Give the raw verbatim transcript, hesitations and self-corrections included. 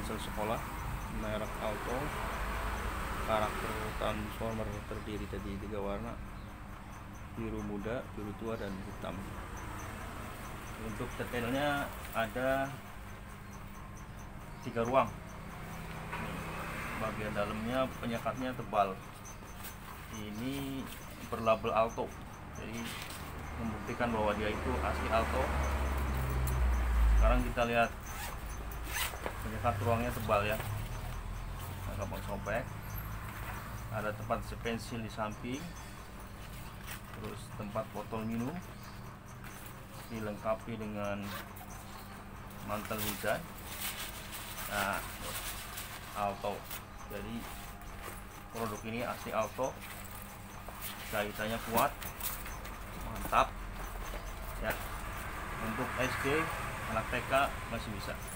ponsel sekolah merek Alto, karakter transformer terdiri dari tiga warna, biru muda, biru tua, dan hitam. Untuk detailnya ada tiga ruang. Bagian dalamnya penyekatnya tebal, ini berlabel Alto, jadi membuktikan bahwa dia itu asli Alto. Sekarang kita lihat penyekat ruangnya tebal ya, gampang sobek. Ada tempat pensil di samping, terus tempat botol minum, dilengkapi dengan mantel hujan. Nah, Alto, jadi produk ini asli Alto, jahitannya kuat, mantap ya. Untuk S D, anak T K masih bisa.